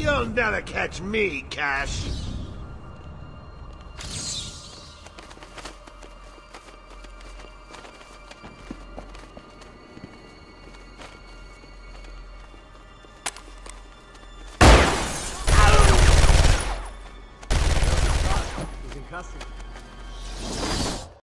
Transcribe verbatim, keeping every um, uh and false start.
You'll never catch me, Cash. He's in custody.